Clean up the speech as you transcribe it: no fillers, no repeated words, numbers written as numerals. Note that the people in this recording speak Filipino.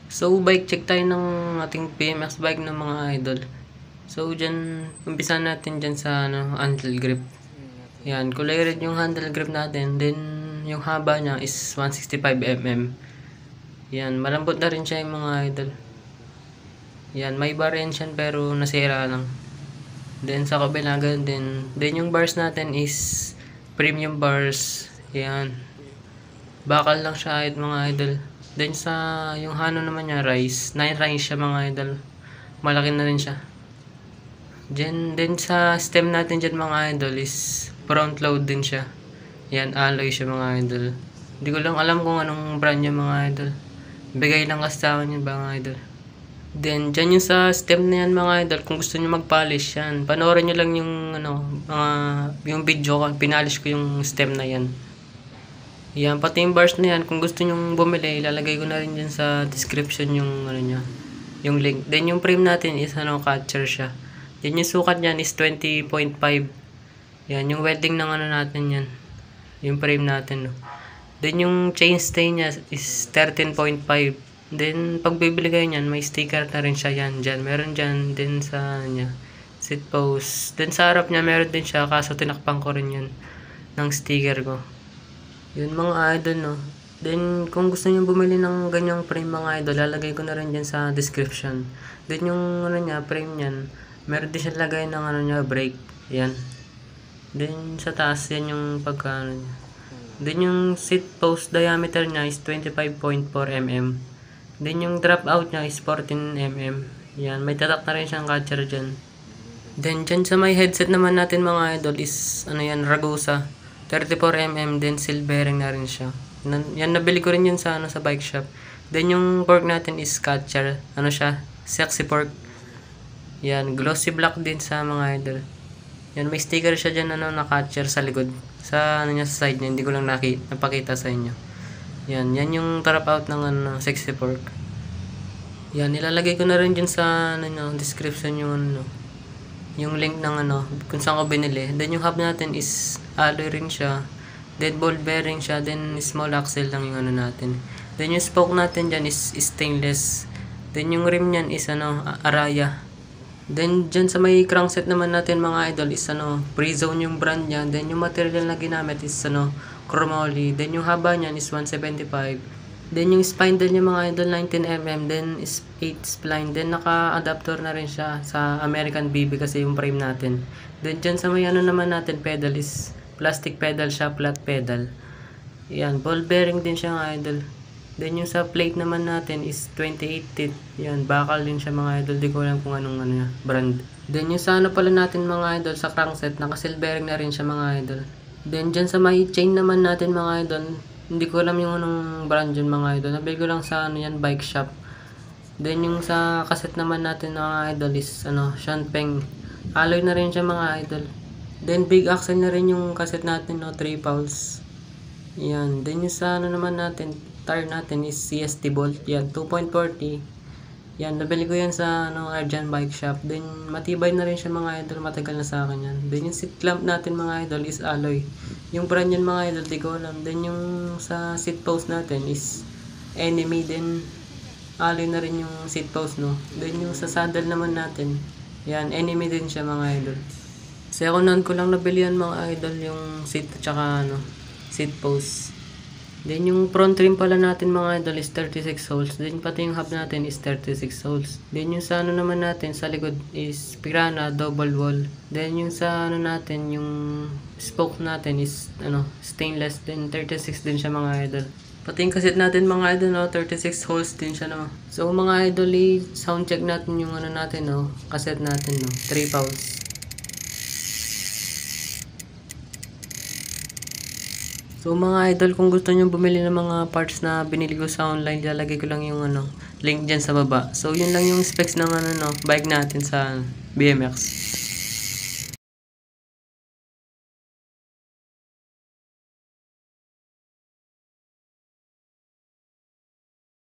So, bike check tayo ng ating BMX bike ng mga idol. So, dyan, umpisa natin dyan sa handle grip. Yan, kulay red yung handle grip natin. Then, yung haba niya is 165 mm. Yan, malambot na rin siya yung mga idol. Yan, may bar yan siya pero nasira lang. Then, sa kabila ganun din. Then, yung bars natin is premium bars. Yan. Bakal lang siya mga idol. Then sa yung Hano naman niya rice, 9 rice siya mga idol. Malaki na rin siya. Then sa stem natin dyan mga idol is front load din siya. Yan, alloy siya mga idol. Hindi ko lang alam kung anong brand niya mga idol. Bigay lang kasi sa akin yun mga idol. Then dyan yung sa stem na yan mga idol, kung gusto niyo mag-polish yan, panoorin niyo lang yung yung video ko, pinalish ko yung stem na yan. Yan, pati yung bars na yan, kung gusto nyong bumili, ilalagay ko na rin dyan sa description yung niya, yung link. Then yung frame natin is catcher siya. Then yung sukat niyan is 20.5. Yan, yung welding ng natin yan. Yung frame natin, no. Then yung chainstay niya is 13.5. Then pag bibili kayo niyan, may sticker na rin siya yan dyan. Meron dyan din sa niya, seat post. Then sa harap niya meron din siya, kaso tinakpan ko rin yan ng sticker ko. Yun mga idol, no. Then kung gusto niyo bumili ng ganyang frame mga idol, lalagay ko na rin dyan sa description. Then yung niya, frame niyan, meron din siya lagay ng niya, brake. Yan. Then sa taas yan yung pagka niya. Then yung seat post diameter niya is 25.4 mm. Then yung drop out niya is 14 mm. Yan, may tatak na rin siyang catcher dyan. Then dyan sa may headset naman natin mga idol is yan, Ragusa 34mm, then seal bearing na rin siya. Yan, nabili ko rin yun sa sa bike shop. Then yung fork natin is catcher, siya, sexy fork. Yan, glossy black din sa mga idol. Yan, may sticker siya dyan na catcher sa likod. Sa niya, sa side niya, hindi ko lang napakita sa inyo. Yan yung drop out ng sexy fork. Yan, nilalagay ko na rin dyan sa description yung link ng kung saan ko binili. Then yung hub natin is alloy rin siya. Then ball bearing siya. Then small axle lang yung natin. Then yung spoke natin dyan is stainless. Then yung rim nyan is Araya. Then dyan sa may crankset naman natin mga idol is Pre-Zone yung brand niya. Then yung material na ginamit is chromoly. Then yung haba nyan is 175. Then yung spindle niya mga idol 19mm, then is 8 spline. Then naka-adapter na rin siya sa American BB kasi yung frame natin. Then dyan sa may naman natin pedal is plastic pedal siya, flat pedal. Yan, ball bearing din siya mga idol. Then yung sa plate naman natin is 28 teeth. Yan, bakal din siya mga idol. Di ko alam kung anong brand. Then yung sa pala natin mga idol, sa crankset, naka-seal bearing na rin siya mga idol. Then dyan sa may chain naman natin mga idol, hindi ko alam yung anong brand yun mga idol. Nabili ko lang sa yan, bike shop. Then yung sa cassette naman natin mga idol is Shanpeng. Alloy na rin siya mga idol. Then big axle na rin yung cassette natin 3 pounds. Yan. Then yung sa naman natin, tire natin is CST bolt. Yan, 2.40. Yan, nabili ko yan sa Arjan bike shop. Then matibay na rin siya mga idol, matagal na sa akin yan. Then yung seat clamp natin mga idol is alloy. Yung brand yan mga idol, di ko alam. Then yung sa seat post natin is Enemy. Then alloy na rin yung seat post, no. Then yung sa saddle naman natin, yan, Enemy din siya mga idol. Second hand ko lang nabili yan mga idol, yung seat tsaka seat post. Then yung front rim pala natin mga idol is 36 holes. Then pati yung hub natin is 36 holes. Then yung sa naman natin sa likod is Pirana double wall. Then yung sa natin, yung spoke natin is stainless. Then 36 din siya mga idol. Pati yung cassette natin mga idol 36 holes din siya So mga idol, sound check natin yung natin cassette natin 3 pounds. So mga idol, kung gusto nyo bumili ng mga parts na binili ko sa online, lalagay ko lang yung link dyan sa baba. So yun lang yung specs ng bike natin sa BMX.